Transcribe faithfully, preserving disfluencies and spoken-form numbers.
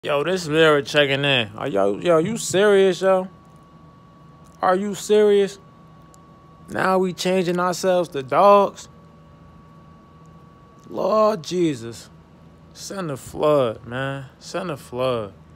Yo, this Lyra checking in. Are yo, yo, you serious, yo? Are you serious? Now we changing ourselves to dogs? Lord Jesus. Send a flood, man. Send a flood.